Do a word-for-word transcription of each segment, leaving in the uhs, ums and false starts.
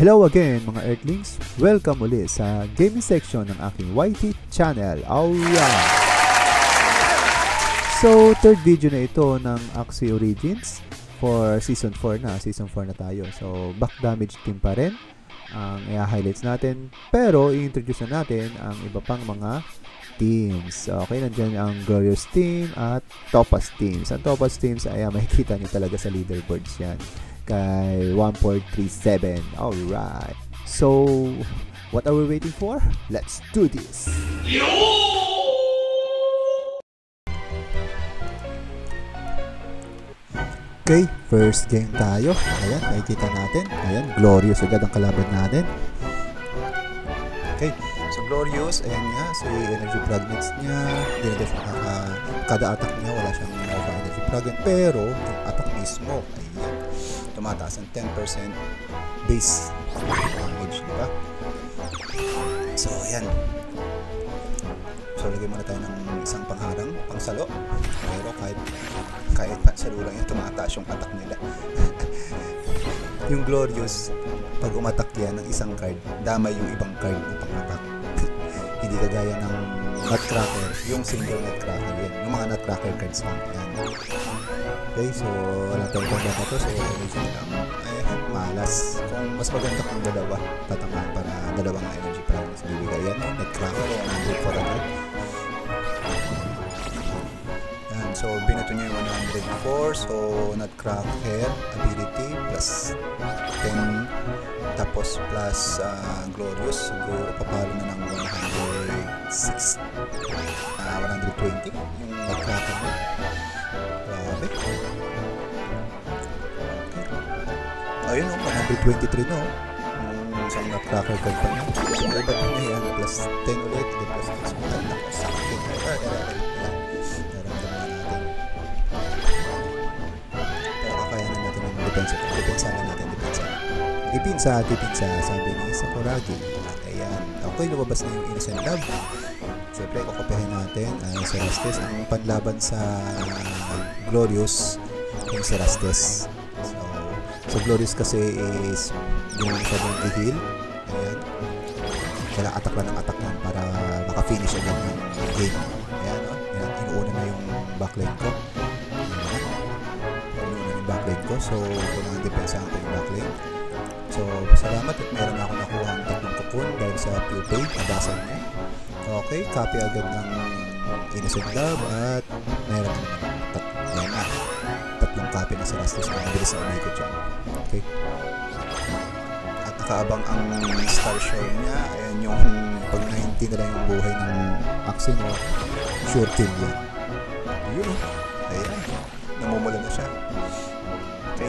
Hello again mga Earthlings! Welcome ulit sa gaming section ng aking Y T channel. Alright! So, third video na ito ng Axie Origins for Season four na. Season four na tayo. So, back damage team pa rin ang i-highlights natin. Pero, i-introduce na natin ang iba pang mga teams. Okay, nandiyan ang Glorious team at Topaz teams. Ang Topaz teams ay makikita nyo talaga sa leaderboards yan. Kay one four three seven. Alright. So, what are we waiting for? Let's do this! Okay, first game tayo. Ayan, nakikita natin. Ayan, Glorious agad ang kalaban natin. Okay, so Glorious, ayan nga, si energy fragments niya. Hindi na siya nakaka... Kada attack niya, wala siyang energy fragment. Pero, yung attack mismo, ayan, tumataas ng ten percent base damage, diba? So, ayan. So, lagay muna tayo ng isang pangharang, pangsalo. Pero kahit kahit pansalo lang yan, tumataas yung attack nila. Yung Glorious, pag umatak yan ng isang card, damay yung ibang card ng pang-attack. Hindi kagaya ng Nutcracker, yung single Nutcracker yan. Yung mga Nutcracker cards lang yan. Okay, so wala tayong pagdata to. So, energy lang. Ay, malas. Kung mas maganda kung dalawa, tatamaan para dalawang energy fragments bibigay yan. Nutcracker, one hundred for agad. Yan, so binato niya yung one hundred four. So, Nutcracker, ability, plus ten. Tapos, plus uh, Glorious. Siguro, papalo na ng one hundred six. Uh, one hundred twenty. Yung Nutcracker mo. Grabe. Okay. Ayun o, one hundred twenty-three no. Yung isang Nutcracker card pa niya. So, iba na yan. Plus ten ulit. Plus ten. So, tanda ko sa akin. Naramdaman natin. Pero kakayanan natin yung depensa. Depensa na natin. Depensa. Depensa. Depensa. Sabi ni Sakuragi. Ayan. Okay, lumabas na yung Innocent Love. Siyempre, kukupihin natin ang uh, Cerastes. Ang panlaban sa uh, Glorious yung Cerastes. So, so Glorious kasi is yung sabong i-heal. Ayan. Kailangan attack lang ng attack lang para maka-finish agad ng game. Ayan, no? Ayan, inuuna na yung backlane ko. Ayan. Inuuna na yung backlane ko. So, kailangan depensahan ko yung backlane. So, salamat at meron ako nakuha ang tatlong cocoon dahil sa pupil. Nabasan niya. Okay, copy agad ng Innocent Love at meron tat yan na. Tatlong copy na Cerastes na mabilis na umikot yan. Okay. At nakaabang ang Star Shore niya. Ayan yung pag ninety na lang yung buhay ng Axie, no? Sure kill yan. Yun o. Ayan. Namumula na siya. Okay.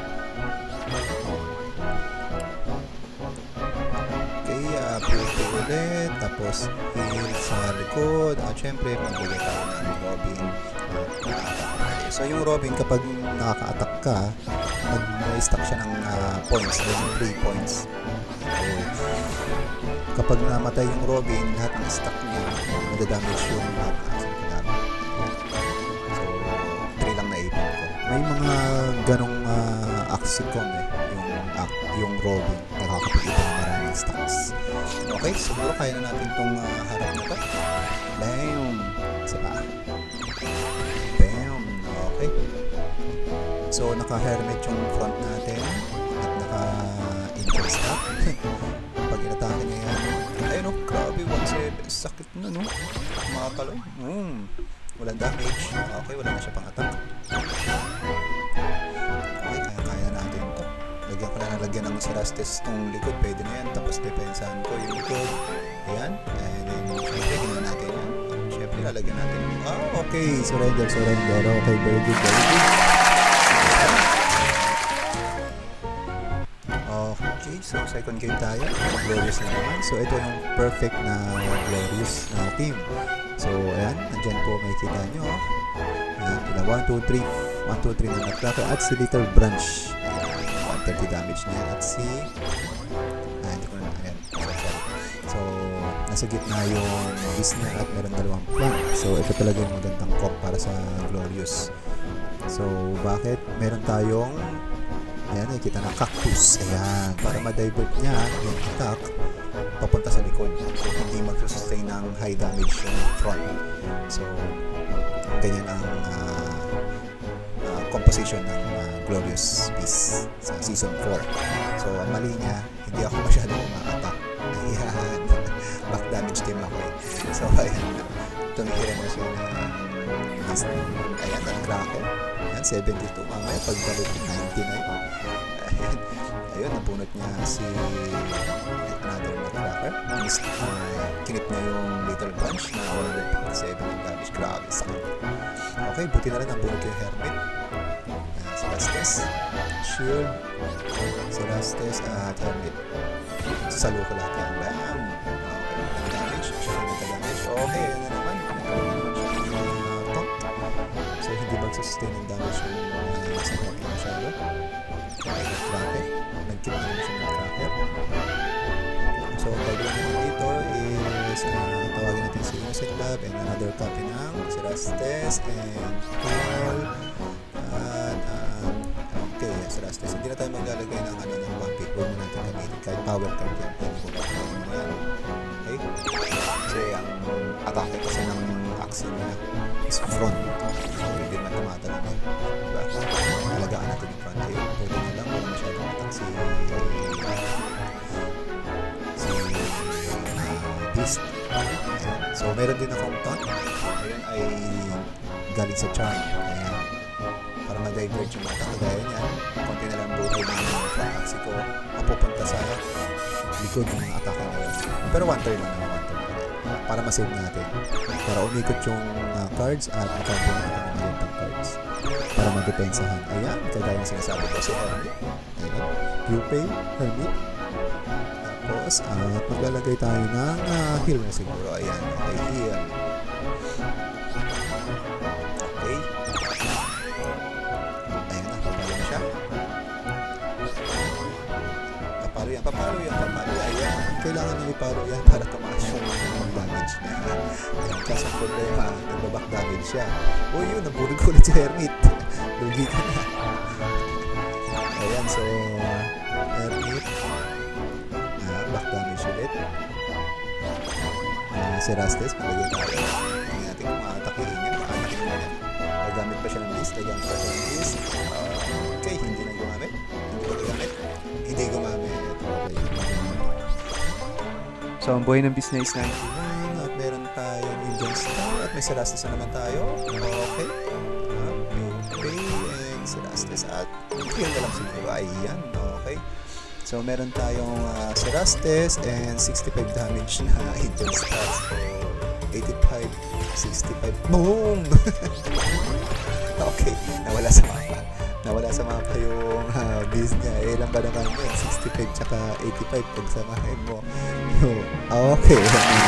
Pwede ulit, tapos heal sa likod at syempre magbigay tayo ng Robin at so yung Robin kapag nakaka-attack ka mag-stack siya ng uh, points, three points. So kapag namatay yung Robin lahat ng stack niya madadamage yung lahat ng aking kalaban. So three lang naipin ko. May mga ganong uh, Axicom eh yung, uh, yung Robin nakakapag-ipon ng maraming stacks. Okay, siguro kaya na natin itong uh, harap na ito. Bam! Isa pa. Bam! Okay. So, naka-hermit yung front natin. At naka-injure stop. Pag inatake niya yan. Ayun o, grabe. one seven. Sakit na no. Makakaloy. Mm. Walang damage. Okay, wala na siya pang attack. Okay, kaya-kaya natin ito. Lagyan ko na nalagyan ng Cerastes itong likod, pwede na yan. Tapos depensahan ko yung likod. Ayan. And then, syempre, ginawa natin yan. Syempre, lalagyan natin. Ah, okay. Surrender, surrender. Okay, very good, very good. Okay, so second game tayo. Glorious na naman. So, ito yung perfect na Glorious na team. So, ayan. Nandyan po, may kita nyo. Ayan, ilan? one, two, three. one, two, three na Nutcracker. At si Little Branch. thirty damage niya at si ah, hindi ko na ayan. So, nasa gitna yung Disney at meron dalawang plan. So, ito talaga yung magandang comp para sa Glorious. So, bakit? Meron tayong Ayan, nakikita na cactus. Ayan, para ma-divert niya yung attack papunta sa likod. So, hindi mag-sustain ng high damage yung front. So, ganyan ang uh, uh, composition ng uh, Glorious Beast sa Season four. So, ang mali niya, hindi ako masyado ma-attack. Ayan, back damage team ako eh. So, ayan, tumihira na siya na Beast. Ayan, ang Cracker. Ayan, seventy-two. Mamaya, pagbalik ninety-nine. Ayan, ayun, napunot niya si another Nutcracker. Uh, kinip niya yung Little Branch na one fifty-seven ang damage. Grabe, sakit. Okay, buti na rin napunot yung Hermit. Uh, si Rastes. Shield. Si Rastes at Hermit. Salo ko lahat yan. Bam! Okay, nag-damage. Siya rin nag-damage. Okay, yun na naman. Nagkaroon naman siya ng uh, taunt. So, hindi magsasustain ng damage yung uh, sa Hockey masyado. Okay, nag-tracker. Nag-keep na naman siya ng tracker. So, ang gagawin natin dito is uh, tawagin natin si Innocent Lab and another copy ng si Rastes and Paul. At, um, okay, si Rastes. Hindi na tayo maglalagay ng ano ng one pick. Huwag mo natin gamitin. Kahit power card yan. Pwede ko ba gawin mo yan. Okay? Kasi ang atake kasi ng Axie niya is front. So, hindi naman tumatalon yun. Diba? Alagaan natin yung front tail. Pwede na lang. Wala masyadong attack si si uh, Beast. Ayan. So, meron din akong taunt. Ayun ay galing sa Charm. Ayan. Para ma-divert yung attack. Kagaya niyan. Konti na lang buhay ng front Axie ko. Mapupunta sa likod ng atake na yun. Pero one turn lang naman. One turn lang. Para ma-save natin. Para umikot yung uh, cards at makabuhin natin ng magandang cards. Para mag-depensahan. Ayan. Kagaya yung sinasabi ko si Hermit. Ayan. Pupay. Hermit. Tapos, at maglalagay tayo ng uh, heal na siguro. Ayan. Okay, heal. Okay. Ayan na. Papalo na siya. Papalo yan. Papalo yan. Papalo yan. Ayan. Kailangan nang ipalo yan para tumaas yung damage niya. Ayan. Kasi ang problema, nagbaback damage siya. O yun, nabulog ko ulit si Hermit. Lugi ka na. Ayan. So, Hermit. Back damage ulit. Uh, si Rastes, malagay tayo. Hindi natin kung makatakihin niya. Makatakihin niya. Nagamit pa siya ng list. Nagamit pa siya ng list. Uh, okay, hindi na gumamit. Hindi ba gumamit? Hindi gumamit. Okay. So, ang buhay ng Beast na is ninety-nine. At meron tayong Indian Star. At may si Rastes na naman tayo. Okay. Uh, okay. And si Rastes. At heal na lang siguro. Ayan. Okay. So, meron tayong uh, si Rastes and sixty-five damage na Indian Stars. So, eighty-five, sixty-five. Boom! Okay, nawala sa mapa. Nawala sa mapa yung uh, Beast niya. Eh, ilan ba naman yun? sixty-five tsaka eighty-five pag samahin mo. Okay.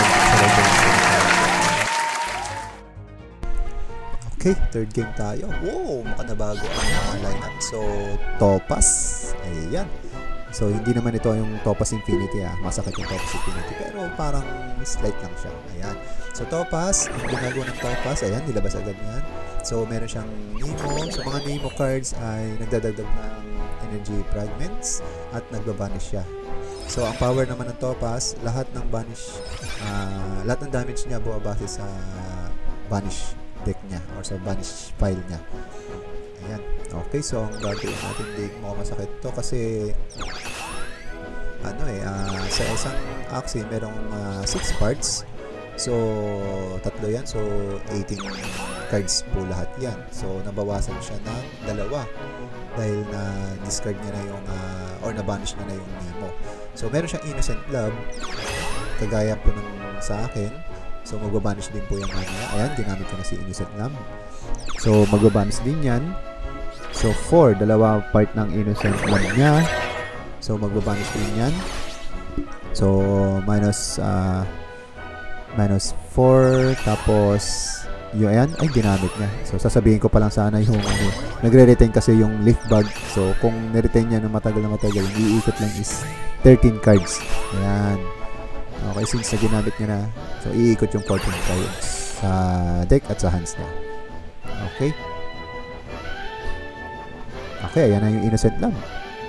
Okay, third game tayo. Wow, makanabago ang uh, lineup. So, Topaz. Ayan. So, hindi naman ito yung Topaz Infinity ah. Masakit yung Topaz Infinity. Pero parang slight lang siya. Ayan. So, Topaz. Ang ginagawa ng Topaz. Ayan, nilabas agad yan. So, meron siyang Nemo. So, mga Nemo cards ay nagdadagdag ng energy fragments at nagbabanish siya. So, ang power naman ng Topaz, lahat ng banish, uh, lahat ng damage niya buwabase sa banish deck niya or sa banish file niya. Ayan. Okay, so ang gagawin natin, hindi mo masakit to kasi ano eh, uh, sa isang Axie merong uh, six parts. So, tatlo yan. So, eighteen cards po lahat yan. So, nabawasan siya ng dalawa dahil na discard niya na yung uh, or na-banish niya na yung Nemo. So, meron siyang Innocent Love kagaya po ng sa akin. So, magbabanish din po yung niya. Ayan, ginamit ko na si Innocent Love. So, magbabanish din yan. So, four, dalawa part ng Innocent Love niya. So, magbabanish din yan. So, minus uh, minus four, tapos yung ayan, ay ginamit niya. So, sasabihin ko pa lang sana yung ano, nagre-retain kasi yung leaf bag. So, kung niretain niya ng matagal na matagal, yung iikot lang is thirteen cards. Ayan. Okay, since na ginamit niya na, so, iikot yung fourteen cards sa deck at sa hands niya. Okay. Okay, ayan na yung Innocent Love.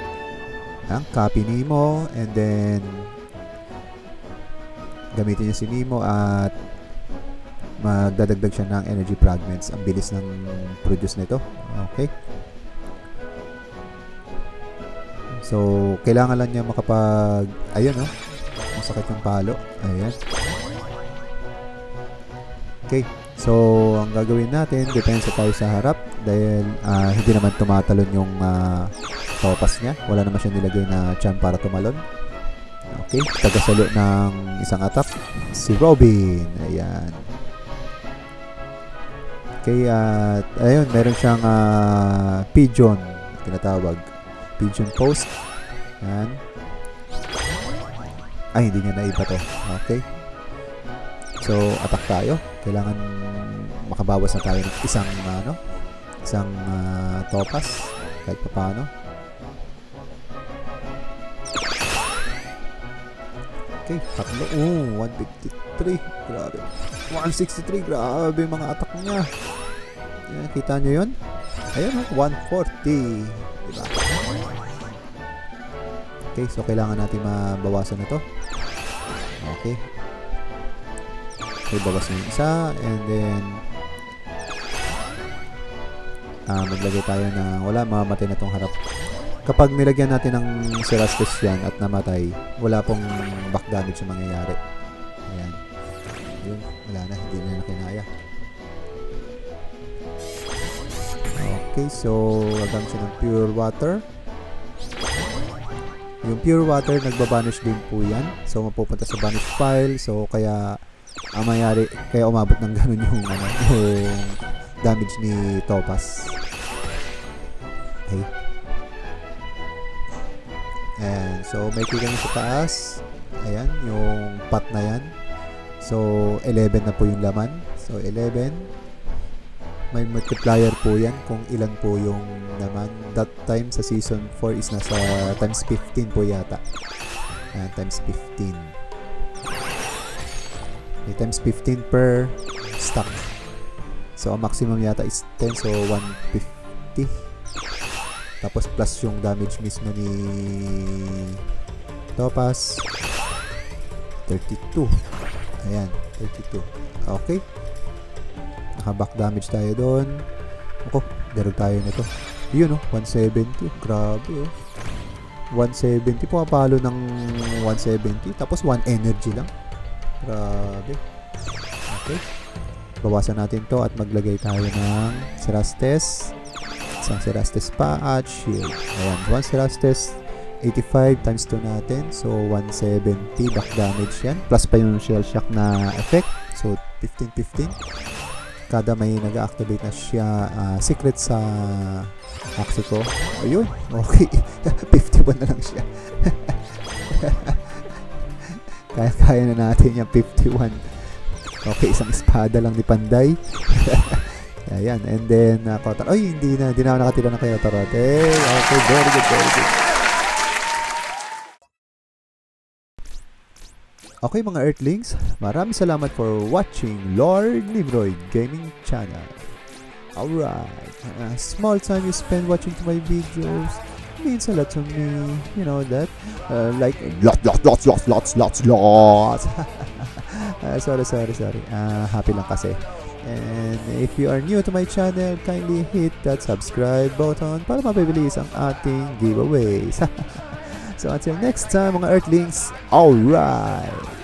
Ang copy Nemo, and then gamitin niya si Nemo at magdadagdag siya ng energy fragments. Ang bilis ng produce nito. Okay. So, kailangan lang niya makapag... Ayun, oh. Masakit yung palo. Ayan. Okay. So, ang gagawin natin, depensa tayo sa harap dahil uh, hindi naman tumatalon yung uh, topas niya. Wala naman siya nilagay na charm para tumalon. Okay. Tagasalo ng isang attack. Si Robin. Ayan. Okay. At, uh, ayun, meron siyang uh, pigeon. Tinatawag. Pigeon post. Yan. Ay, hindi niya naiba to. Okay. So, attack tayo. Kailangan makabawas na tayo ng isang, ano, isang uh, topas. Kahit pa paano. Okay, tatlo. Oh, one fifty-three. Grabe. one sixty-three. Grabe mga attack niya. Yan, kita nyo yun? Ayun, oh, one forty. Diba? Okay, so kailangan natin mabawasan na to. Okay. Okay, bawas na yung isa. And then, uh, maglagay tayo na wala, mamamatay na tong harap. Kapag nilagyan natin ng Cerastus yan at namatay, wala pong back damage yung mangyayari. Ayan. Ayun, wala na, hindi na nakinaya. Okay, so gagamit siya ng pure water. Yung pure water, nagbabanish din po yan. So, mapupunta sa banish file. So, kaya ang mayari, kaya umabot ng ganun yung, ano, yung damage ni Topaz. Okay. Ayan. So, may kita nyo sa taas. Ayan, yung pot na yan. So, eleven na po yung laman. So, eleven. May multiplier po yan kung ilan po yung naman. That time sa season four is nasa times fifteen po yata. Ayan, times fifteen. May times fifteen per stack. So, ang maximum yata is ten. So, one fifty. Tapos, plus yung damage mismo ni Topaz. thirty-two. Ayan, thirty-two. Okay. Naka-back damage tayo doon. Ako, darog tayo nito. Yun, oh, one seventy. Grabe, oh. one seventy. Pumapalo ng one seventy. Tapos, one energy lang. Grabe. Okay. Bawasan natin to at maglagay tayo ng Cerastus. Isang Cerastus pa at shield. Ayan, one Cerastus. eighty-five times two natin. So, one seventy back damage yan. Plus pa yung shell shock na effect. So, fifteen fifteen. Kada may nag-activate na siya uh, secret sa Axiko. Ayun. Okay. fifty-one na lang siya. Kaya-kaya na natin yung fifty-one. Okay. Isang espada lang ni Panday. Ayan. And then, uh, Kotar. Ay, hindi na. Hindi na ako nakatira na kayo, Tarote. Okay. Very good. Very good. Okay mga Earthlings, maraming salamat for watching Lord Nimroid Gaming Channel. Alright, a small time you spend watching my videos means a lot to me, you know that, uh, like, lots, lots, lots, lots, lots, lots, lots. uh, sorry, sorry, sorry, uh, happy lang kasi. And if you are new to my channel, kindly hit that subscribe button para mapabilis ang ating giveaways. So until next time mga Earthlings, alright!